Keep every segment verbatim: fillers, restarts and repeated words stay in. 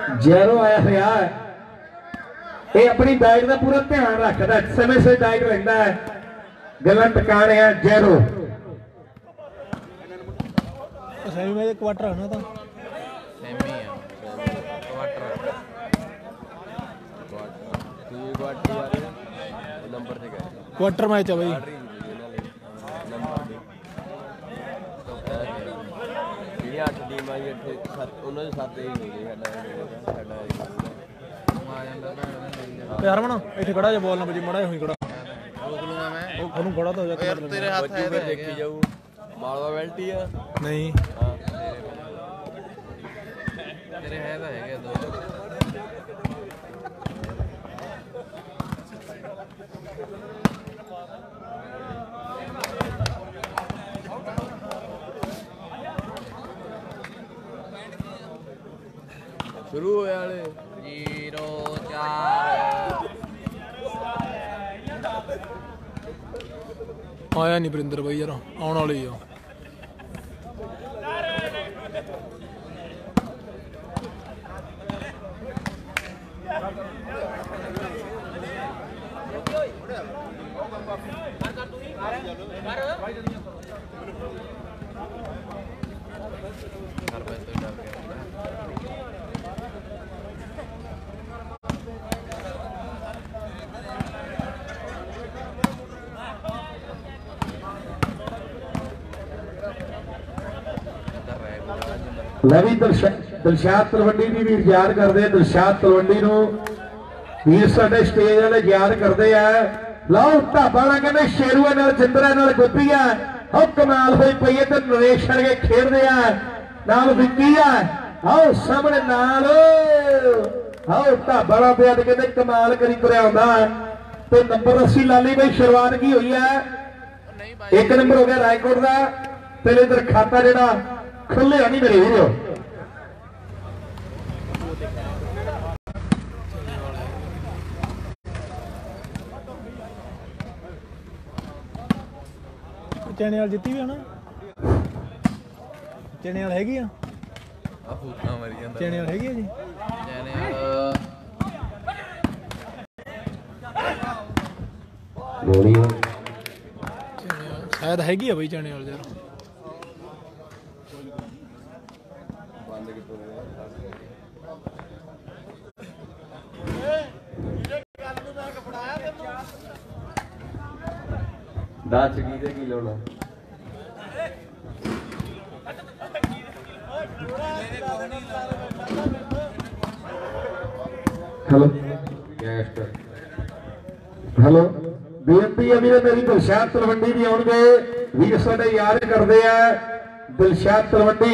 जैरो आया हुआ है, ये अपनी डाइट का पूरा ध्यान रखता है, समय से डाइट लेंदा है, गलत टकाने है। जैरो सेमी में क्वार्टर है ना, तो सेमी है क्वार्टर क्वार्टर नंबर से गए क्वार्टर मैच है भाई। अठ टीम आई इतने उन्होंने सत्त ही होगी यार मना इतने खड़ा जो बॉल ना बजी मड़ा हुई खड़ा रोक लूंगा मैं ਉਹਨੂੰ ਖੜਾ ਤਾਂ ਹੋ ਜਾ तेरे हाथ है देखी जाऊ मालवा बेल्टी है नहीं तेरे है तो है दो शुरू हो यार जीरो चार आया नहीं वरिंदर भाई यार आने वाले ही हो। लवी दिलशाद तलवंडी भी वीर याद करते, दिलशाद तलवंडी वीर साडे स्टेज वाले याद करते हैं। लाओ ढाबा ना कहते शेरूआ नाल जिंदरा नाल गुप्पी है, हो कमाल हुई पई है, तो नरेश वर्गे खेडदे आ नाल विक्की है, आओ सामने नाल आओ ढाबा ना पे कहते कमाल करी तुरिया आउंदा है। तो नंबर अस्सी लाली भाई शुरुआत की हुई है, एक नंबर हो गया रायकोट का, तेरे इधर खाता जिहड़ा खुले नहीं मेरे वीरो चने वाल जीती भी है ना, चने वाल हैगी आ भूखा मरी जांदा चने वाल हैगी आ जी चने वाल शायद हैगी आ भाई चने वाल यार दाच की दे की लोना हेलो हेलो बेनती है वीर मेरी दिलशाद तलवंडी भी आउणगे, वीर साडे याद करते हैं दिलशाद तलवंडी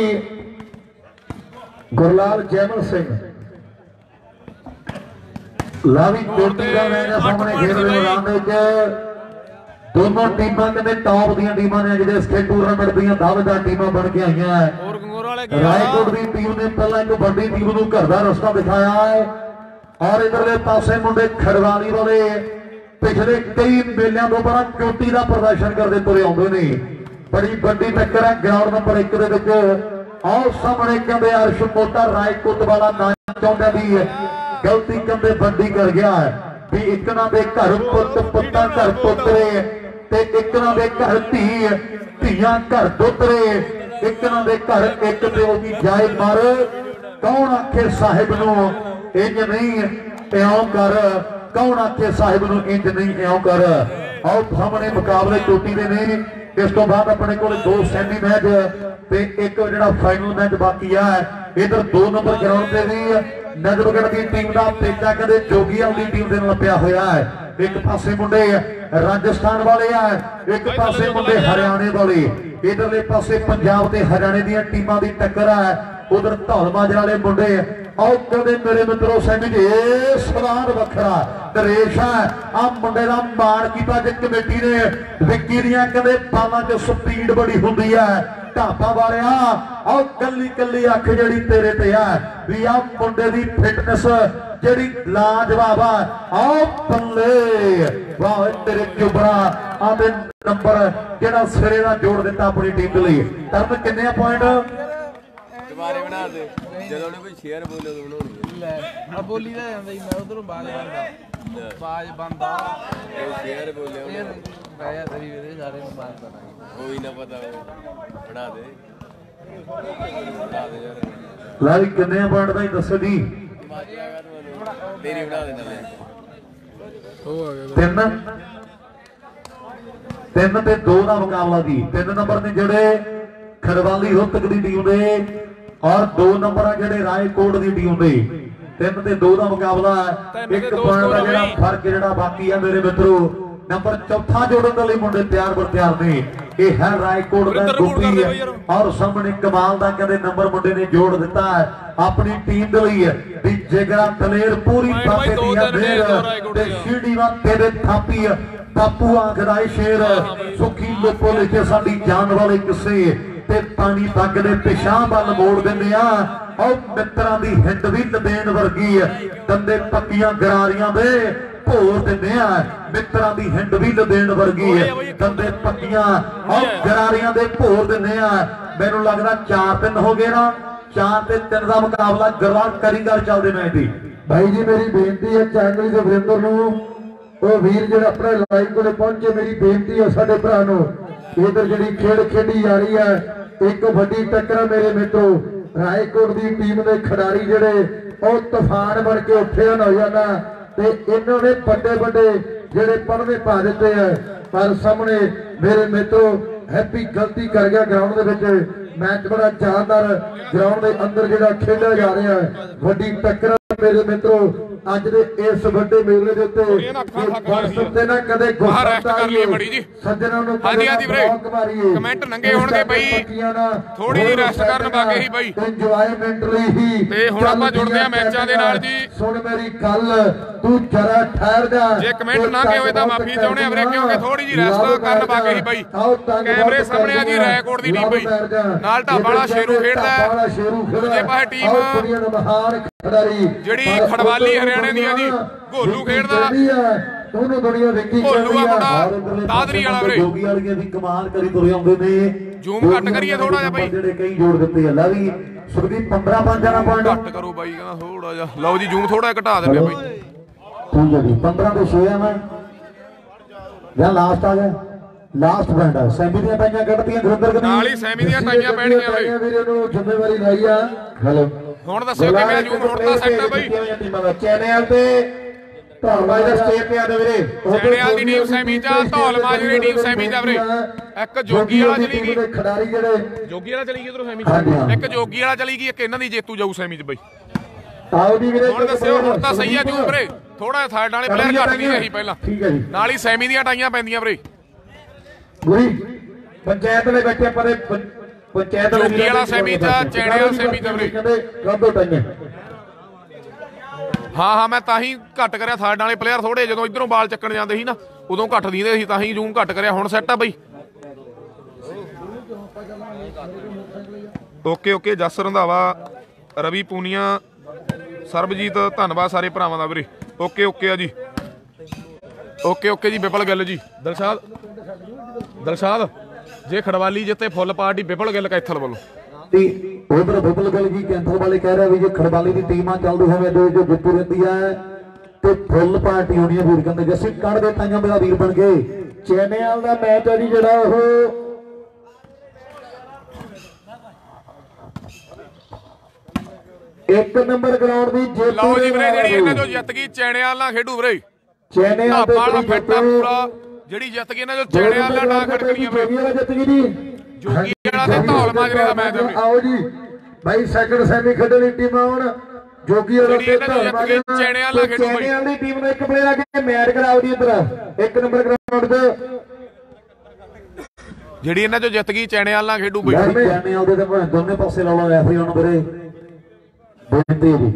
गुरलाल जैमल सिंह लावी कोटी का मैच सामने खेल रहे मैदान में। दोनों टीमां कहते टॉप दी टीमां ने जिहड़े स्टेट टूरनामेंट दी दावेदार टीमां बन के आई हैं। रायकोट की टीम ने पहला एक बड़ी टीम को घर का रास्ता दिखाया है, और इधरले पासे मुंडे खड़वाली वाले पिछले कई मेलियां तो बाद चोटी का प्रदर्शन करते तुरे आउंदे ने। बड़ी बड़ी टक्कर है ग्राउंड नंबर एक दे विच, आओ सामने कहते अर्श मोटा रायकोट वाला ना चाहुंदा भी गलती कहते बड़ी कर गया है भी एक ना दे घर पुत पुत्ता घर पुत्रे ते एक ना दे घर धी धियां घर दोतरे, एक ना दे घर एक प्यो की जाए मर। कौन आखे साहिब नूं इंज नहीं इउं कर, कौन आखे साहिब नूं इंज नहीं इउं कर। आओ सामने मुकाबले चोटी दे ने, इस तो बाद अपने को दो सैमी मैच ते एक जिहड़ा फाइनल मैच बाकी है। इधर दो नंबर ग्राउंड पे भी नजरगढ़ की टीम का पेचा कहते जोगियां की टीम के नाल पिया होया है। एक पासे मुंडे राजस्थान वाले है, एक पासे मुंडे हरियाणे वाले, इधरले पासे पंजाब ते हरियाणे दी टीमां दी टक्कर है। उधर धौल माजरे वाले मुंडे आओ कहते मेरे मित्रों सैमी जी स्वाद वखरा नरेश है। आ मुंडे का मान किया जे कमेटी ने विक्की दियां कहते बालां च स्पीड बड़ी हुंदी है। ढाबा वाले आओ कली कली अख जी तेरे ते है भी आ मुंडे की फिटनेस जी लाजवाब है। आओ बल्ले वाह तेरे चुबरा आते नंबर जो सिरे का जोड़ दिता अपनी टीम के लिए। तरन किन्ने पॉइंट दोबारे बना दे ਜਦੋਂ ਉਹਨੇ ਕੋਈ ਸ਼ੇਅਰ ਬੋਲੇ ਉਦੋਂ ਬਣਾਉਣੀ ਲੈ ਆ ਬੋਲੀ ਦਾ ਜਾਂਦਾ ਜੀ ਮੈਂ ਉਧਰੋਂ ਬਾਜ ਬੰਦਾ ਬਾਜ ਬੰਦਾ ਸ਼ੇਅਰ ਬੋਲੇ ਫੇਰ ਬਹਿ ਜਾ ਤੇਰੀ ਵੀਰੇ ਸਾਰੇ ਨੂੰ ਬਾਜ ਪਤਾ ਕੋਈ ਨਾ ਪਤਾ ਹੋਵੇ ਬਣਾ ਦੇ ਬਣਾ ਦੇ ਯਾਰ ਲੈ ਵੀ ਕਿੰਨੇ ਪੁਆਇੰਟ ਦਾ ਹੀ ਦੱਸੋ ਜੀ ਤੇਰੀ ਬਣਾ ਦੇ ਨਾਲੇ ਉਹ ਆ ਗਿਆ ਤਿੰਨ ਤਿੰਨ ਤੇ ਦੋ ਦਾ ਮੁਕਾਬਲਾ ਜੀ। ਤਿੰਨ ਨੰਬਰ ਨੇ ਜਿਹੜੇ ਖੜਵਾਲੀ ਰੋਹਤਕ ਦੀ ਟੀਮ ਦੇ ਔਰ ਦੋ ਨੰਬਰ ਆ ਜਿਹੜੇ ਰਾਏਕੋਟ ਦੀ ਟੀਮ ਦੇ। ਤਿੰਨ ਤੇ ਦੋ ਦਾ ਮੁਕਾਬਲਾ ਹੈ। ਇੱਕ ਪੁਆਇੰਟ ਦਾ ਜਿਹੜਾ ਫਰਕ ਜਿਹੜਾ ਬਾਕੀ ਆ ਮੇਰੇ ਮਿੱਤਰੋ ਨੰਬਰ ਚੌਥਾ ਜੋੜਨ ਦੇ ਲਈ ਮੁੰਡੇ ਤਿਆਰ ਬਰ ਤਿਆਰ ਨੇ। ਇਹ ਹੈ ਰਾਏਕੋਟ ਦਾ ਗੁੱਪੀ ਔਰ ਸਾਹਮਣੇ ਕਮਾਲ ਦਾ ਕਹਿੰਦੇ ਨੰਬਰ ਮੁੰਡੇ ਨੇ ਜੋੜ ਦਿੱਤਾ ਹੈ ਆਪਣੀ ਟੀਮ ਦੇ ਲਈ ਵੀ ਜਿਗਰਾ ਦਲੇਰ ਪੂਰੀ ਬਾਬੇ ਦੀ ਹੈ ਤੇ ਸ਼ੀੜੀ ਵਾ ਤੇਰੇ ਥਾਪੀ ਬਾਪੂ ਆਖਦਾ ਏ ਸ਼ੇਰ ਸੁਖੀ ਲੋਪੋ ਲਿਖੇ ਸਾਡੀ ਜਾਨ ਵਾਲੇ ਕਿਸੇ ਤੇ ਪਾਣੀ ਪੱਗ ਦੇ ਪਿਛਾਂ ਵੱਲ ਮੋੜ ਦਿੰਦੇ ਆ। ਉਹ ਮਿੱਤਰਾਂ ਦੀ ਹਿੰਡ ਵੀ ਦੇਣ ਵਰਗੀ ਹੈ ਦੰਦੇ ਪੱਕੀਆਂ ਗਰਾਰੀਆਂ ਦੇ ਭੋਰ ਦਿੰਦੇ ਆ। ਮਿੱਤਰਾਂ ਦੀ ਹਿੰਡ ਵੀ ਦੇਣ ਵਰਗੀ ਹੈ ਦੰਦੇ ਪੱਕੀਆਂ ਉਹ ਗਰਾਰੀਆਂ ਦੇ ਭੋਰ ਦਿੰਦੇ ਆ। ਮੈਨੂੰ ਲੱਗਦਾ ਚਾਰ ਤਿੰਨ ਹੋ ਗਏ ਨਾ ਚਾਰ ਤੇ ਤਿੰਨ ਦਾ ਮੁਕਾਬਲਾ ਗਰਵਾਲ ਕਰੀਗਰ ਚੱਲਦੇ ਮੈਚ ਦੀ। ਭਾਈ ਜੀ ਮੇਰੀ ਬੇਨਤੀ ਹੈ ਚੈਨਲ ਦੇ ਵਰਿੰਦਰ ਨੂੰ ਉਹ ਵੀਰ ਜਿਹੜਾ ਆਪਣੇ ਲਾਈਵ ਕੋਲੇ ਪਹੁੰਚੇ ਮੇਰੀ ਬੇਨਤੀ ਹੈ ਸਾਡੇ ਭਰਾ ਨੂੰ ਇਧਰ ਜਿਹੜੀ ਖੇਡ ਖੇਡੀ ਜਾ ਰਹੀ ਹੈ ਇੱਕ ਵੱਡੀ ਟੱਕਰ ਮੇਰੇ ਮਿੱਤਰੋ ਰਾਏਕੋਟ ਦੀ ਟੀਮ ਦੇ ਖਿਡਾਰੀ ਜਿਹੜੇ ਉਹ ਤੂਫਾਨ ਬਣ ਕੇ ਉੱਠੇ ਹਨ ਨੌਜਵਾਨਾਂ ਤੇ ਇਹਨਾਂ ਨੇ ਵੱਡੇ ਵੱਡੇ ਜਿਹੜੇ ਪੜਵੇ ਪਾ ਦਿੱਤੇ ਆ ਪਰ ਸਾਹਮਣੇ ਮੇਰੇ ਮਿੱਤਰੋ ਹੈਪੀ ਗਲਤੀ ਕਰ ਗਿਆ ਗਰਾਊਂਡ ਦੇ ਵਿੱਚ ਮੈਚ ਬੜਾ ਸ਼ਾਨਦਾਰ ਗਰਾਊਂਡ ਦੇ ਅੰਦਰ ਜਿਹੜਾ ਖੇਡਿਆ ਜਾ ਰਿਹਾ ਹੈ ਵੱਡੀ ਟੱਕਰ ਮੇਰੇ ਮਿੱਤਰੋ ਅੱਜ ਦੇ ਇਸ ਵੱਡੇ ਮੇਲੇ ਦੇ ਉੱਤੇ ਤੇ ਨਾ ਕਦੇ ਗੁੱਸਾ ਕਰ ਲਈ ਬੜੀ ਜੀ ਸੱਜਣਾਂ ਨੂੰ ਹਾਂਜੀ ਹਾਂਜੀ ਵੀਰੇ ਕਮੈਂਟ ਨੰਗੇ ਹੋਣਗੇ ਬਈ ਥੋੜੀ ਜੀ ਰੈਸਟ ਕਰਨ ਬਾਕੀ ਹੀ ਬਈ ਇੰਜੋਇਮੈਂਟ ਲਈ ਹੀ ਤੇ ਹੁਣ ਆਪਾਂ ਜੁੜਦੇ ਆ ਮੈਚਾਂ ਦੇ ਨਾਲ ਜੀ। ਸੁਣ ਮੇਰੀ ਗੱਲ ਤੂੰ ਜਰਾ ਠਹਿਰ ਜਾ ਜੇ ਕਮੈਂਟ ਨੰਗੇ ਹੋਏ ਤਾਂ ਮਾਫੀ ਚਾਹੁੰਦੇ ਆ ਵੀਰੇ ਕਿਉਂਕਿ ਥੋੜੀ ਜੀ ਰੈਸਟ ਕਰਨ ਬਾਕੀ ਹੀ ਬਈ। ਕੈਮਰੇ ਸਾਹਮਣੇ ਆ ਜੀ ਰਾਏਕੋਟ ਦੀ ਟੀਮ ਬਈ ਨਾਲ ਢਾਬਾ ਵਾਲਾ ਸ਼ੇਰੂ ਖੇਡਦਾ ਦੂਜੇ ਪਾਸੇ ਟੀਮ ਜਿਹੜੀ ਖੜਵਾਲੀ ਹਰਿਆਣੇ ਦੀ ਆ ਜੀ ਗੋਲੂ ਖੇਡਦਾ ਉਹਨੂੰ ਦੁਨੀਆ ਵੇਖੀ ਗੋਲੂ ਆ ਮੁੰਡਾ ਦਾਦਰੀ ਵਾਲਾ ਵੀਰੇ ਜੋਗੀ ਵਾਲੀਆਂ ਦੀ ਕਮਾਲ ਕਰੀ ਤੁਰੇ ਆਉਂਦੇ ਨੇ। ਜ਼ੂਮ ਘੱਟ ਕਰੀਏ ਥੋੜਾ ਜਿਹਾ ਬਾਈ ਜਿਹੜੇ ਕਈ ਜੋੜ ਦਿੱਤੇ ਆ ਲੈ ਵੀ ਸੁਖਦੀਪ ਪੰਦਰਾਂ ਪੰਜ ਦਾ ਪੁਆਇੰਟ ਘੱਟ ਕਰੋ ਬਾਈ ਕਹਿੰਦਾ ਥੋੜਾ ਜਿਹਾ ਲਓ ਜੀ ਜ਼ੂਮ ਥੋੜਾ ਘਟਾ ਦਿੰਦੇ ਬਾਈ ਠੀਕ ਹੈ ਜੀ ਪੰਦਰਾਂ ਤੇ ਛੇ ਆ ਮੈਂ ਜਾਂ ਲਾਸਟ ਆ ਗਿਆ ਲਾਸਟ ਪੁਆਇੰਟ ਆ ਸੈਮੀ ਦੀਆਂ ਟਾਈਆਂ ਕੱਢਤੀਆਂ ਗੁਰਿੰਦਰ ਕਦੀ ਨਾਲ ਹੀ ਸੈਮੀ ਦੀਆਂ ਟਾਈਆਂ ਪੈਣਗੀਆਂ ਬਾਈ ਵੀਰੇ ਨੂੰ ਜ਼ਿੰਮੇਵਾਰੀ ਲਈ ਆ ਹੈਲੋ ਹੁਣ ਦੱਸਿਓ ਕਿਵੇਂ ਜ਼ੂਮ ਹੁਣ ਤਾਂ ਸੈੱਟ ਆ ਬਾਈ ਚੈਨਲ ਤੇ ਧੌਲਮਾਜ ਦਾ ਸਟੇਪ ਤੇ ਆ ਦੇ ਵੀਰੇ ਚੈਨਿਆਲ ਦੀ ਟੀਮ ਸੈਮੀ ਚ ਧੌਲ ਮਾਜਰੇ ਟੀਮ ਸੈਮੀ ਚ ਵੀਰੇ ਇੱਕ ਜੋਗੀ ਵਾਲਾ ਚਲੀ ਗਈ ਖਿਡਾਰੀ ਜਿਹੜੇ ਜੋਗੀ ਵਾਲਾ ਚਲੀ ਗਈ ਉਧਰੋਂ ਸੈਮੀ ਚ ਇੱਕ ਜੋਗੀ ਵਾਲਾ ਚਲੀ ਗਈ ਇੱਕ ਇਹਨਾਂ ਦੀ ਜੇਤੂ ਜਾਊ ਸੈਮੀ ਚ ਬਾਈ। ਆਓ ਜੀ ਵੀਰੇ ਹੁਣ ਦੱਸਿਓ ਹੁਣ ਤਾਂ ਸਹੀ ਆ ਜੂਮ ਵੀਰੇ ਥੋੜਾ ਥਰਡ ਵਾਲੇ ਪਲੇਅਰ ਘੱਟ ਨਹੀਂ ਰਹੀ ਪਹਿਲਾਂ ਠੀਕ ਹੈ ਜੀ ਨਾਲ ਹੀ ਸੈਮੀ ਦੀਆਂ ਟਾਈਆਂ ਪੈਂਦੀਆਂ ਵੀਰੇ ਗੁਰੀ ਪੰਚਾਇਤ ਦੇ ਬੈਠੇ ਪਰੇ ਪੰਚਾਇਤ ਜੋਗੀ ਵਾਲਾ ਸੈਮੀ ਚ ਚੈਣੇ ਵਾਲਾ ਸੈਮੀ ਚ ਵੀਰੇ ਕਹਿੰਦੇ ਕਾਦੋ ਟਾਈਆਂ ਹਾਂ ਹਾਂ ਮੈਂ ਤਾਂ ਹੀ ਘੱਟ ਕਰਿਆ ਥਰਡ ਵਾਲੇ ਪਲੇਅਰ ਥੋੜੇ ਜਦੋਂ ਇਧਰੋਂ ਬਾਲ ਚੱਕਣ ਜਾਂਦੇ ਸੀ ਨਾ ਉਦੋਂ ਘੱਟ ਦਿੰਦੇ ਸੀ ਤਾਂ ਹੀ ਜ਼ੂਮ ਘੱਟ ਕਰਿਆ ਹੁਣ ਸੈੱਟ ਆ ਬਈ। ਓਕੇ ਓਕੇ ਜਸ ਰੰਧਾਵਾ ਰਵੀ ਪੂਨੀਆ ਸਰਬਜੀਤ ਧੰਨਵਾਦ ਸਾਰੇ ਭਰਾਵਾਂ ਦਾ ਵੀਰੇ ਓਕੇ ਓਕੇ ਆ ਜੀ ਓਕੇ ਓਕੇ ਜੀ ਵਿਪਲ ਗਿੱਲ ਜੀ ਦਿਲਸ਼ਾਦ ਦਿਲਸ਼ਾਦ ਜੇ ਖੜਵਾਲੀ ਜਿੱਤੇ ਫੁੱਲ ਪਾਰਟੀ ਵਿਪਲ ਗਿੱਲ ਕੈਥਲ ਵੱਲੋਂ ਤੇ ਉਧਰ ਬਿਪਲ ਗਿੱਲ ਜੀ ਕੈਂਥਲ ਵਾਲੇ ਕਹਿ ਰਿਹਾ ਵੀ ਜੇ ਖੜਵਾਲੀ ਦੀ ਟੀਮਾਂ ਚੱਲਦੀ ਹੋਵੇ ਦੇ ਜੋ ਜਿੱਤੂ ਰਹਿੰਦੀ ਹੈ ਤੇ ਫੁੱਲ ਪਾਰਟੀ ਹੋਣੀ ਹੈ ਵੀਰ ਕਹਿੰਦੇ ਜੱਸੀ ਕੱਢ ਦੇ ਤਾਈਆਂ ਮੇਰਾ ਵੀਰ ਬਣ ਗਏ। ਚੈਨਿਆਲ ਦਾ ਮੈਚ ਹੈ ਜੀ ਜਿਹੜਾ ਉਹ ਇੱਕ ਨੰਬਰ ਗਰਾਊਂਡ ਦੀ ਜੇਤੂ ਲਓ ਜੀ ਵੀਰੇ ਜਿਹੜੀ ਇਹਨਾਂ ਚੋਂ ਜਿੱਤ ਗਈ ਚੈਣਿਆਲ ਨਾਲ ਖੇਡੂ ਵੀਰੇ ਚੈਨਿਆਲ ਦੇ ਵਾਲਾ ਫੱਟਾ ਪੂਰਾ ਜਿਹੜੀ ਜਿੱਤ ਗਈ ਇਹਨਾਂ ਚੋਂ ਚੈਣਿਆਲ ਨਾਲ ਨਾ ਖੜਕਣੀਆਂ ਵੀਰੇ ਜਿੱਤ ਗਈ ਜੀ ਜੋਗੀ ਵਾਲਾ ਤੇ ਧੌਲ ਮਾਜਰੇ ਦਾ ਮੈਚ ਹੈ ਆਓ ਜੀ ਭਾਈ ਸੈਕੰਡ ਸੈਮੀ ਖੇਡਣ ਲਈ ਟੀਮਾਂ ਆਉਣ ਜੋਗੀ ਵਾਲਾ ਤੇ ਧੌਲ ਮਾਜਰੇ ਚੈਣਿਆਲ ਨਾਲ ਖੇਡੂ ਬਾਈ ਚੈਨਿਆਲ ਦੀ ਟੀਮ ਨੂੰ ਇੱਕ ਪਲੇਅਰ ਆ ਕੇ ਮੈਚ ਕਰਾਓ ਜੀ ਇੱਧਰ ਇੱਕ ਨੰਬਰ ਗਰਾਊਂਡ ਤੇ ਜਿਹੜੀ ਇਹਨਾਂ ਚੋਂ ਜਿੱਤ ਗਈ ਚੈਣਿਆਲ ਨਾਲ ਖੇਡੂ ਬਾਈ ਚੈਨਿਆਲ ਦੇ ਤੇ ਦੋਨੇ ਪਾਸੇ ਲਾ ਲਓ ਰੈਫਰੀ ਹੁਣ ਵੀਰੇ ਬੇਨਤੀ ਜੀ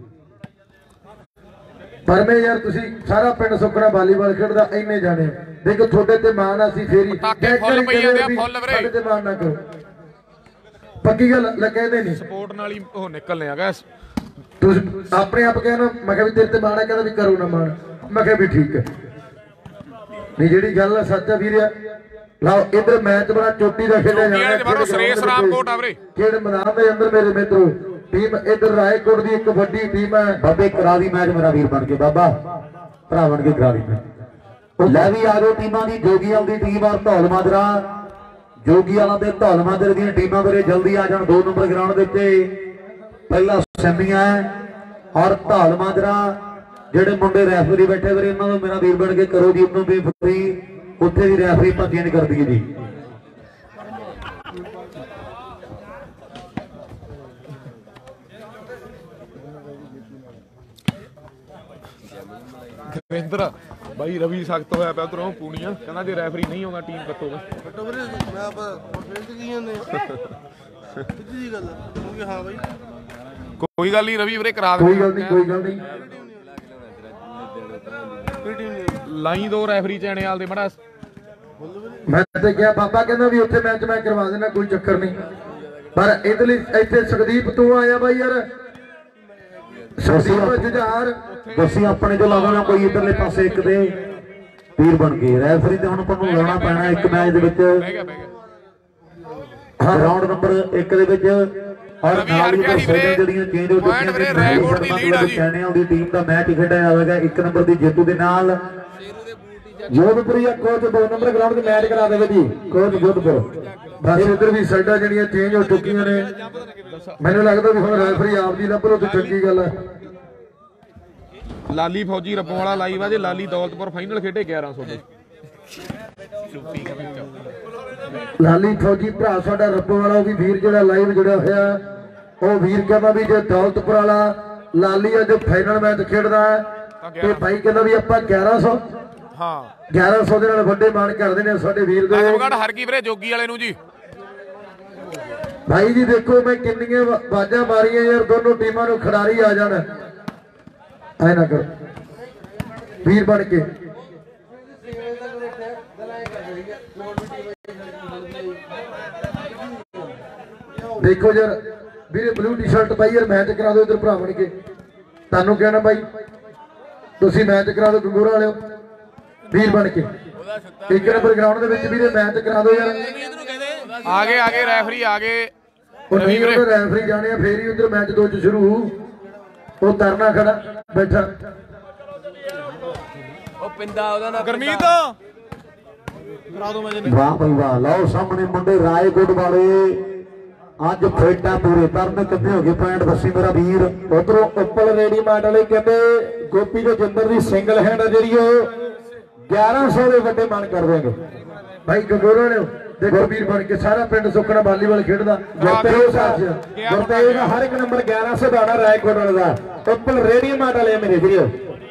ਪਰ ਮੈਂ ਯਾਰ ਤੁਸੀਂ ਸਾਰਾ ਪਿੰਡ ਸੁੱਕਣਾ ਵਾਲੀਬਾਲ ਖੇਡਦਾ ਇੰਨੇ ਜਾਣੇ ਦੇਖੋ ਤੁਹਾਡੇ ਤੇ ਮਾਣ ਆ ਸੀ ਫੇਰੀ ਪਟਾਕੇ ਫੁੱਲ ਪਈ ਜਾਂਦੇ ਆ ਫੁੱਲ ਵੀਰੇ ਸਾਡੇ ਤੇ ਮਾਣ ਨਾ ਕਰੋ ਪੱਕੀ ਗੱਲ ਲੱਗਦੇ ਨਹੀਂ ਸਪੋਰਟ ਨਾਲ ਹੀ ਉਹ ਨਿਕਲਨੇ ਆ ਗੈਸ ਤੁਸੀਂ ਆਪਣੇ ਆਪ ਕਹਿਣਾ ਮੈਂ ਕਿਹਾ ਵੀ ਤੇਰੇ ਤੇ ਮਾਣ ਆ ਕਹਿੰਦਾ ਵੀ ਕਰੋ ਨਾ ਮਾਣ ਮੈਂ ਕਿਹਾ ਵੀ ਠੀਕ ਹੈ ਨਹੀਂ ਜਿਹੜੀ ਗੱਲ ਆ ਸੱਚ ਆ ਵੀਰਿਆ ਲਓ ਇਧਰ ਮੈਚ ਬੜਾ ਚੋਟੀ ਦਾ ਖੇਡਿਆ ਜਾਂਦਾ ਹੈ ਸੁਰੇਸ਼ ਰਾਮਕੋਟ ਆ ਵੀਰੇ ਖੇਡ ਮੈਦਾਨ ਦੇ ਅੰਦਰ ਮੇਰੇ ਮਿੱਤਰੋ टीम इधर रायकोट की एक वड्डी टीम है। बाबे करा दी मैच मेरा वीर बन के बाबा भरा बन के करा दी मैच। लै भी आ जाओ टीमां दी जोगीवाल की टीम और धौल माजरा जोगीवाला ते धौल माजरे दी टीमां मेरे जल्दी आ जान। दो नंबर ग्राउंड के पहला सैमिया है और धौल माजरा जेडे मुंडे रैफरी बैठे वीरे इन्होंने मेरा वीर बन के करो जी उन्होंने भी फ्री उत्थे भी रैफरी भर्तियां नहीं करती जी। ਗੁਰਵਿੰਦਰ ਬਾਈ ਰਵੀ ਸਖਤ ਹੋਇਆ ਪਿਆ ਉਧਰੋਂ ਪੂਣੀਆਂ ਕਹਿੰਦਾ ਜੇ ਰੈਫਰੀ ਨਹੀਂ ਆਉਂਦਾ ਟੀਮ ਕੱਟੋਗਾ ਕੱਟੋ ਵੀਰੇ ਮੈਂ ਆਪਾਂ ਬੇਨਤੀ ਕੀ ਜਾਂਦੇ ਸਿੱਧੀ ਜੀ ਗੱਲ ਕਿਉਂਕਿ ਹਾਂ ਬਾਈ ਕੋਈ ਗੱਲ ਨਹੀਂ ਰਵੀ ਵੀਰੇ ਕਰਾ कोई ਦੇ गल नहीं कोई गल नहीं ਲਾਈ ਦੋ ਰੈਫਰੀ ਚੈਣੇਵਾਲ ਦੇ ਮੜਾ मैं तो क्या बाबा कहना भी उत्थे मैच मैं करवा देना कोई चक्कर नहीं पर इधरली इत्थे सुखदीप तू आया भाई यार सुखदीप जुझार दसी अपने जो लाना कोई इधरले पासे एक दे वीर बन गए रैफरी ते हुण पर लाना पैना एक मैच दे विच ਬਹਿ ਗਿਆ ਬਹਿ ਗਿਆ राउंड नंबर एक दे विच और नाल ही साइडां जड़ियां चेंज हो चुकीਆਂ ने रैकोट दी लीड आ जी चैनल दी टीम दा मैच खेडिਆ ਜਾਵੇਗਾ एक नंबर दी जेतू दे नाल जोधपुरिया कोच दो नंबर ग्राउंड ते मैच करा देवे जी कोच जोधपुर बस इधर भी साइडां जड़ियां चेंज हो चुकीਆਂ ने मैनूं लगदा भी हुण रैफरी आप दी लभ लो ते चंगी गल है। ਲਾਲੀ ਫੌਜੀ ਰੱਬੋਂ ਵਾਲਾ ਲਾਈਵ ਆ ਜੇ ਲਾਲੀ ਦੌਲਤਪੁਰ ਫਾਈਨਲ ਖੇਡੇ ਗਿਆਰਾਂ ਸੌ ਦੇ लाली फौजी भरा साडा रब्बो वाला भी वीर जिहड़ा लाइव जुड़िया होया वो वीर कहना भी जो दौलतपुर वाला लाली अज फाइनल मैच खेडदा है ते भाई कहना भी आपां ग्यारह सौ ਹਾਂ ग्यारह सौ दे नाल वड्डे मान करदे ने साडे वीर दे ਆਜਮਗੜ ਹਰ ਕੀ ਵੀਰੇ ਜੋਗੀ ਵਾਲੇ ਨੂੰ ਜੀ भाई जी देखो मैं किन्नियां बाजां मारियां यार दोनों टीमां नूं खिडारी आ जाण ऐ ना कर वीर बन के देखो यार वीरे ब्लू टी शर्ट पाई यार मैच करा दो इधर भरा बन के तानू कहना भाई तुसी मैच करा दो गंगोरा वाले वीर बन के एक नंबर ग्राउंड दे विच वीरे मैच करा दो यार आगे आगे रैफरी आगे ਉਹ ਨਹੀਂ ਉਹ ਰੈਫਰੀ ਜਾਣੇ ਆ ਫੇਰ ਹੀ ਉਧਰ ਮੈਚ ਦੋ ਚ ਸ਼ੁਰੂ ਉਹ ਤਰਨਾ ਖੜਾ ਬੈਠਾ ਉਹ ਪਿੰਦਾ ਉਹਦਾ ਨਾ ਗਰਮੀਤ ਕਰਾ ਦੋ ਮੈਂ वाह भाई वाह लो सामने मुंडे रायकोट वाले अज फेटा पूरे तरन कितने हो गए पॉइंट दसी मेरा वीर उधरों उप्पल रेडीमेड वाले कहते गोपी के जिंदर की सिंगल हैंड है जी ग्यारह सौ के वड्डे मान कर देंगे भाई गंगोरा ने देखो वीर बन के सारा पिंड सुखना वालीबाल खेडदा गुरतेज हर एक नंबर ग्यारह सौ दाना रायकोट वाले का उप्पल रेडीमेड वाले मेरे वीर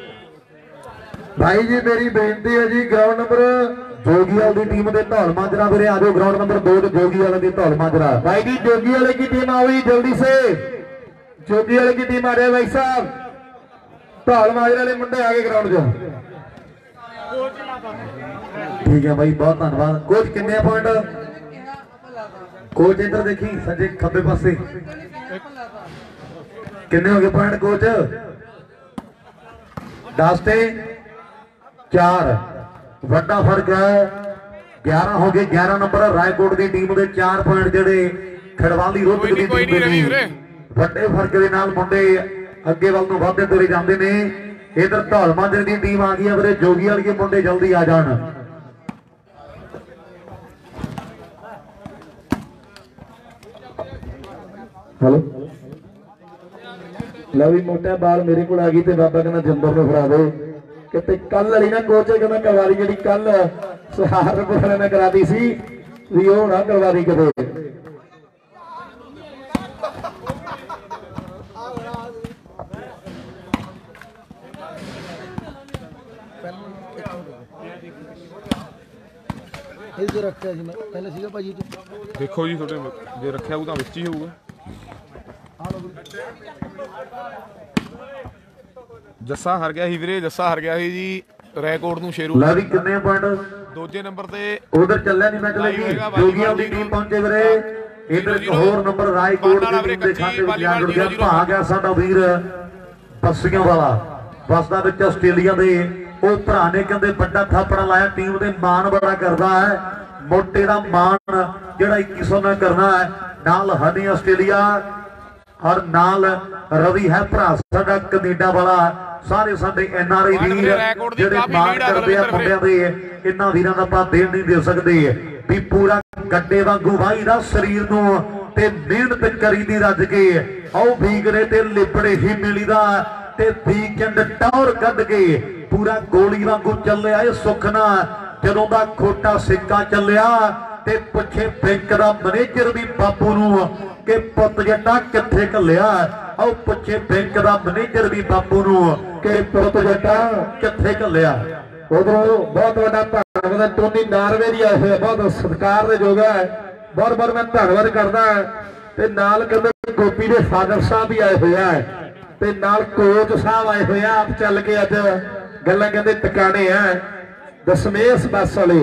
भाई जी मेरी बेनती है जी ग्राउंड नंबर जोगीवाल की टीम के धौल माजरा वीरे आ जाओ ग्राउंड नंबर दो ते जोगीवाल की धौल माजरा भाई जी जोगी वाले की टीम आई जल्दी से जोगी वाले की टीम आ रहे भाई साहब धौल माजरे वाले मुंडे आगे ग्राउंड जो ठीक है भाई बहुत धन्यवाद कोच किन्ने पॉइंट कोच इधर देखी सजे खब्बे पासे किन्ने हो गए पॉइंट कोच दस ते चार वड्डा फर्क है ग्यारह हो गए ग्यारह नंबर रायकोट की टीम के चार पॉइंट जेडे खड़वाली रोहतक की टीम दे ने वड्डे फर्क दे नाल मुंडे अगे वल नूं वधदे तुरे जांदे ने इधर धौल माजरे की टीम आ गई है वीरे जोगी वाली के मुंडे जल्दी आ जाण हेलो लो भी मोटा बाल मेरे को आ गई तो बाबा कहना जंदर में फड़ा दे कि कल वाली ना कोच कहना करवारी जी कल सहारनपुर वाले ने करा दी सी भी वो ना करवारी कदे इधर रखा जी मैं पहले सीगा भाजी देखो जी थोड़े जे रखा होगा विच ही होगा जस्सा हर गया ही वीरे जस्सा हर गया ही जी रैकोट नूं शेरू ला भी कितने पॉइंट दूजे नंबर ते उधर चलया नहीं मैच लगी जोगिया की टीम पहुंचे वीरे इधर एक होर नंबर रायकोट की टीम दे खाते विच जा जुड़ गया भा गया साडा वीर बसियां वाला बसदा विच आस्ट्रेलिया दे ਉਹ ਭਰਾ ਨੇ ਕਹਿੰਦੇ ਵੱਡਾ ਥਾਪੜਾ ਲਾਇਆ ਟੀਮ ਦੇ ਮਾਣ ਬੜਾ ਕਰਦਾ ਹੈ ਮੋਟੇ ਦਾ ਮਾਣ ਜਿਹੜਾ ਇੱਕੀ ਸੌ ਨਾਲ ਕਰਨਾ ਹੈ ਨਾਲ ਹਨੀ ਆਸਟ੍ਰੇਲੀਆ और नाल रवि है भरा साडा कनेडा वाला सारे साडे एन आर आई वीर जेडे मान करदे आ मुंडिਆਂ ਦੇ इन्हां वीरां दा ਆਪਾਂ देण नहीं दे सकदे भी पूरा गड्डे वांगू वाही दा शरीर नूं ते मेहनत करी दी रज के आओ भीगरे ते लिपड़े ही मिलीदा ते वीकेंड टौर कढ के पूरा गोली वांगू ਚੱਲਿਆ ਇਹ सुखना ਜਦੋਂ ਦਾ खोटा सिक्का ਚੱਲਿਆ ते पिछे बैंक दा मैनेजर भी बापू नूं कि पुत जट्टा किथे घल्लिया आओ पिछे बैंक दा मैनेजर भी बापू नूं कि पुत जट्टा किथे घल्लिया उधरों बहुत बड़ा धन्यवाद टोनी नारवे जी आए हुए बहुत सत्कार दे योग है बहुत बहुत मैं धन्यवाद करदा ते नाल कहंदे गोपी दे फादर साहब भी आए हुए है ते नाल कोच साहब आए हुए आप चल के अज गल्लां कहंदे टकाने है दशमेश बस वाले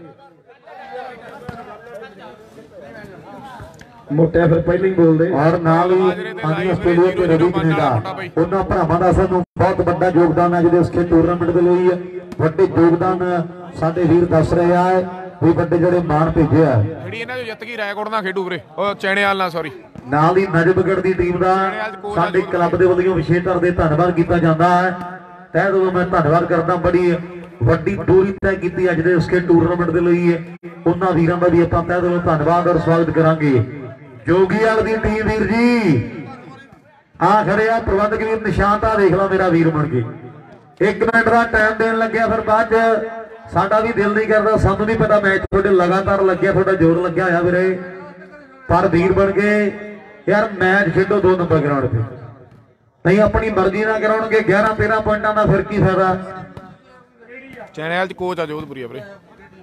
मोटे फिर पहले ही बोल दे और नाल ही आनी आस्ट्रेलिया के रवि कनेडा उन्हां भरावां दा सानूं बहुत बड़ा योगदान है जिहदे इसके टूरनामेंट दे लई वड्डे योगदान साडे वीर दस रहे है भी वड्डे जिहड़े मान भेजे है ਜਿਹੜੀ ਇਹਨਾਂ ਜੋ ਜਿੱਤ ਗਈ ਰੈਕੋਰਡ ਨਾਲ ਖੇਡੂ ਵੀਰੇ ਉਹ ਚੈਣੇਵਾਲ ਨਾਲ ਸੌਰੀ ਨਾਲ ਹੀ ਨਜਮਗੜ ਦੀ ਟੀਮ ਦਾ ਸਾਡੇ ਕਲੱਬ ਦੇ ਵੱਲੋਂ ਵਿਸ਼ੇਸ਼ ਤੌਰ ਤੇ ਧੰਨਵਾਦ ਕੀਤਾ ਜਾਂਦਾ ਹੈ ਤਹਿ ਦਿਲੋਂ ਮੈਂ ਧੰਨਵਾਦ ਕਰਦਾ ਬੜੀ ਵੱਡੀ ਦੂਰੀ ਤੈਅ ਕੀਤੀ ਅੱਜ ਦੇ ਇਸਕੇ ਟੂਰਨਾਮੈਂਟ ਦੇ ਲਈ ਉਹਨਾਂ ਵੀਰਾਂ ਦਾ ਵੀ ਆਪਾਂ ਤਹਿ ਦਿਲੋਂ ਧੰਨਵਾਦ ਔਰ ਸਵਾਗਤ ਕਰਾਂਗੇ जोगीवाल दी टीम वीर जी आ खड़े आ प्रबंधक वीर निशान ता देख ला मेरा वीर बन के एक मिनट का टाइम देन लग्या फिर बाद साडा भी दिल नहीं करता सानू नहीं पता मैच थोड़े लगातार लग्या थोड़ा जोर लग्या होया वीरे पर वीर बन के यार मैच खेडो दो नंबर ग्राउंड पे नहीं अपनी मर्जी ना कराउणगे ग्यारह तेरह पॉइंटां दा फिर की फायदा चैनल च कोच आ जोधपुरी है वीरे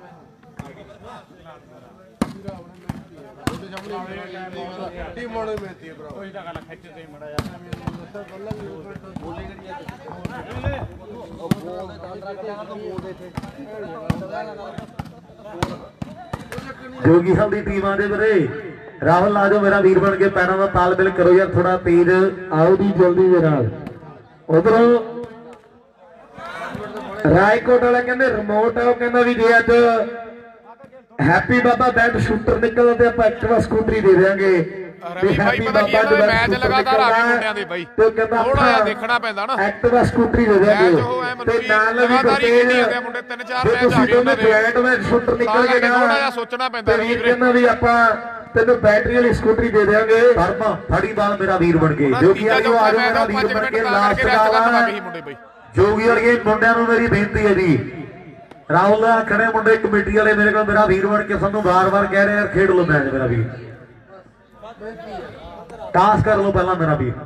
जोगी साहब की टीम आदे वीरे राहुल आ जाओ मेरा वीर बन के पैरों का तालमेल करो यार थोड़ा तेज आओ दी जल्दी मेरा उधरों रायकोट वाला कहते रिमोट है कहना भी जे अज हैप्पी बाबा बैट शूटर निकलते आप एक्टिवा स्कूटरी दे देंगे रवि भाई पता की है मैच लगातार आ गए मुंडिਆਂ ਦੇ ਬਾਈ ਥੋੜਾ ਜਿਹਾ ਦੇਖਣਾ ਪੈਂਦਾ ਨਾ एक्टिवा स्कूटरी दे देंगे ते नाल भी तेज मुंडे तीन चार मैच आ गए ਉਹਨਾਂ ਦੇ जॉइंट में शूटर निकल के थोड़ा ਜਿਹਾ ਸੋਚਣਾ ਪੈਂਦਾ ਵੀਰ ਕਹਿੰਦਾ ਵੀ ਆਪਾਂ ਤੈਨੂੰ ਬੈਟਰੀ ਵਾਲੀ ਸਕੂਟਰੀ ਦੇ ਦੇਵਾਂਗੇ ਧਰਮ ਫੜੀ ਬਾਲ ਮੇਰਾ ਵੀਰ ਬਣ ਕੇ ਜੋਗੀ ਵਾਲੀ ਆ ਜਾਓ ਮੇਰਾ ਵੀਰ ਬਣ ਕੇ ਲਾਸਟ ਦਾ ਜੋਗੀ ਵਾਲੀ ਮੁੰਡਿਆਂ ਨੂੰ ਮੇਰੀ ਬੇਨਤੀ ਹੈ ਜੀ ਰਾਹੁਲ ਖੜੇ ਮੁੰਡੇ ਕਮੇਟੀ ਵਾਲੇ ਮੇਰੇ ਕੋਲ ਮੇਰਾ ਵੀਰ ਬਣ ਕੇ ਸਾਨੂੰ ਵਾਰ-ਵਾਰ ਕਹਿ ਰਹੇ ਯਾਰ ਖੇਡ ਲਓ ਮੈਚ ਮੇਰਾ ਵੀਰ टास कर लो पहला मेरा भी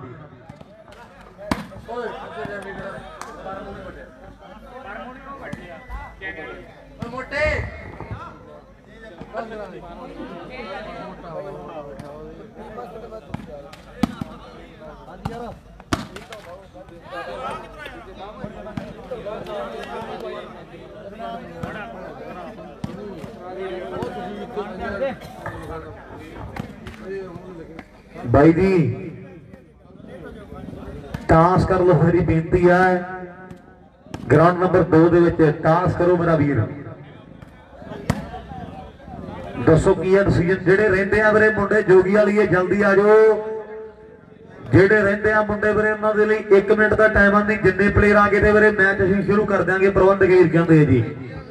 भाई जी टास कर लो मेरी बेनती है ग्राउंड नंबर दो दे विच टास करो मेरा वीर दसो की है डिसीजन जेडे रहिंदे आ वीरे मुंडे जोगी वाली है जल्दी आ जाओ जेडे रहिंदे आ मुंडे वीरे उन्हां दे लई एक मिनट का टाइम आंदी जिन्ने प्लेयर आ गए ते वीरे मैच असीं शुरू कर देंगे प्रबंधक वीर कहंदे जी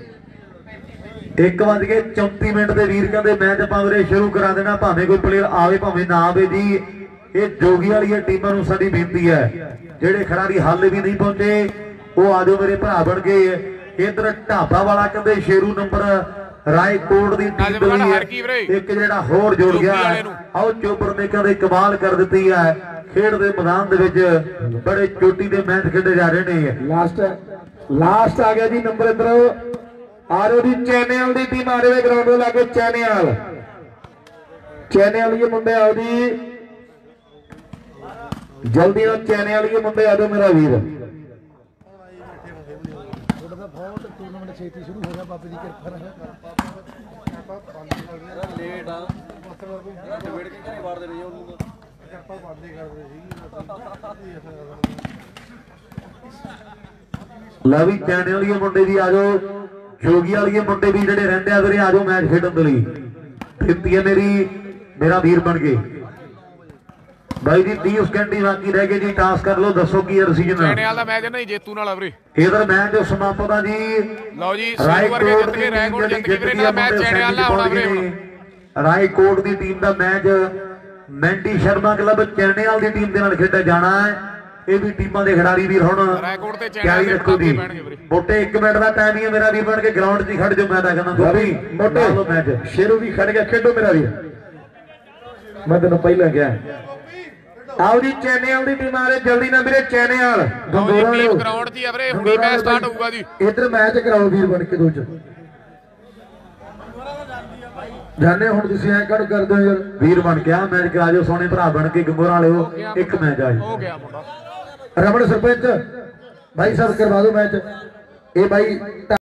एक बज के चौंती मिनट के वीर कहते मैच आप वीरे शुरू करा देना भावें कोई प्लेयर आवे भावें ना आवे जी ये जोगी वाली टीमां नूं साडी बेनती है जेडे खिडारी हाले भी नहीं पहुंचे वो आ जाओ मेरे भरा बन गए इधर ढाबा वाला कहते शेरू नंबर रायकोट की टीम एक जेड़ा होर जुड़ गया आओ चोपर ने कहते कमाल कर दी है खेड के मैदान दे विच बड़े चोटी के मैच खेडे जा रहे हैं लास्ट लास्ट आ गया जी नंबर इधर आ रहे जी चैनल की टीम आ रही है ग्राउंड में लाके चैनल चैनल ये मुंडे आओ जी जल्दी आओ चैनल ये मुंडे आ जाओ मेरा वीर टूर्नामेंट छेती शुरू हो गया बाबे की कृपा लेट आ वेट के मार दे रही है उनको कृपा बातें कर रही ला भी चैनल वाली मुंडे भी आ जाओ जोगी वाली मुंडे भी जेडे रहिंदे आ वीरे आ जाओ मैच खेडण दे लई बेनती है मेरी मेरा वीर बन के ਬਾਈ ਜੀ तीस ਸਕਿੰਟ ਹੀ ਬਾਕੀ ਰਹਿ ਗਏ ਜੀ। ਟਾਸ ਕਰ ਲਓ, ਦੱਸੋ ਕੀ ਰਸੀਜਨ ਚੈਣੇ ਵਾਲਾ ਮੈਚ ਨਹੀਂ ਜੇਤੂ ਨਾਲ ਆ ਵੀਰੇ। ਇਧਰ ਮੈਚ ਸਮਾਪਤ ਆ ਜੀ। ਲਓ ਜੀ ਸੋਨੂ ਵਰਗੇ ਜਿੱਤ ਕੇ ਰਾਏਕੋਟ ਜਿੱਤ ਗਈ ਵੀਰੇ। ਇਹਨਾਂ ਦਾ ਮੈਚ ਚੈਣੇ ਵਾਲਾ ਹੋਣਾ ਵੀਰੇ ਹੁਣ। ਰਾਏਕੋਟ ਦੀ ਟੀਮ ਦਾ match Mandy Sharma club Chainewal ਦੀ ਟੀਮ ਦੇ ਨਾਲ ਖੇਡਿਆ ਜਾਣਾ ਹੈ। ਇਹ ਵੀ ਟੀਮਾਂ ਦੇ ਖਿਡਾਰੀ ਵੀਰ ਹੁਣ ਰਾਏਕੋਟ ਤੇ ਤਿਆਰੀ ਚੈਣੇ ਰੱਖੋ ਜੀ। ਪੈਣਗੇ ਵੀਰੇ। ਮੋਟੇ ਇੱਕ ਮਿੰਟ ਦਾ ਟਾਈਮ ਹੀ ਹੈ ਮੇਰਾ ਵੀਰ ਬਣ ਕੇ ਗਰਾਊਂਡ 'ਚ ਹੀ ਖੜ ਜਾਓ। ਮੈਂ ਤਾਂ ਕਹਿੰਦਾ ਗੋਪੀ ਮੋਟੇ ਲਓ ਮੈਚ। ਸ਼ੇਰੂ ਵੀ ਖੜ ਗਿਆ, ਖੇਡੋ ਮੇਰਾ ਵੀਰ। ਮੈਂ ਤੈਨੂੰ ਪਹਿਲਾਂ ਕਿਹਾ ਆਓ ਜੀ ਚੈਨੇਵਾਲ ਦੀ ਟੀਮ ਆ ਰਹੀ ਜਲਦੀ ਨਾ ਵੀਰੇ। ਚੈਨੇਵਾਲ ਲਓ ਜੀ ਟੀਮ ਗਰਾਊਂਡ 'ਚ ਹੀ ਆ ਵੀਰੇ। ਹੁਣੀ ਮੈਚ ਸਟਾਰਟ ਹੋਊਗਾ ਜੀ। ਇੱਧਰ ਮੈਚ ਕਰਾਓ ਵੀਰ ਬਣ ਕੇ ਦੋ ਚ ਜਾਣੇ। ਹੁਣ ਤੁਸੀਂ ਐ ਕੜ ਕਰਦੇ ਹੋ ਯਾਰ ਵੀਰ ਬਣ ਗਿਆ ਮੈਚ ਕਰਾ ਜਾਓ ਸੋਹਣੇ ਭਰਾ ਬਣ ਕੇ ਗੰਗੋਰਾਂ ਵਾਲਿਓ। ਇੱਕ ਮੈਚ ਆ ਜੀ। ਹੋ ਗਿਆ ਮੁੰਡਾ ਰਮਨ ਸਰਪੰਚ ਭਾਈ ਸਾਹਿਬ ਕਰਵਾ ਦਿਓ ਮੈਚ। ਇਹ ਭਾਈ